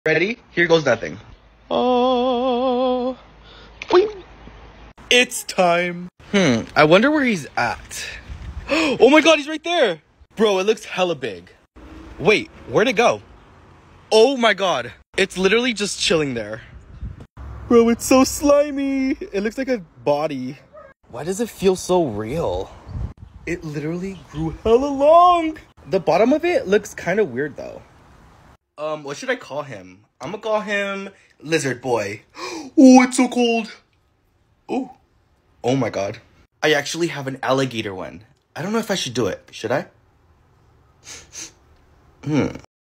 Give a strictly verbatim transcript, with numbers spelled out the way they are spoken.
Ready? Here goes nothing. Oh, boing. It's time. Hmm, I wonder where he's at. Oh my god, he's right there. Bro, it looks hella big. Wait, where'd it go? Oh my god, it's literally just chilling there. Bro, it's so slimy. It looks like a body. Why does it feel so real? It literally grew hella long. The bottom of it looks kind of weird though. Um, what should I call him? I'm gonna call him Lizard Boy. Oh, it's so cold. Oh, oh my god. I actually have an alligator one. I don't know if I should do it. Should I? Hmm.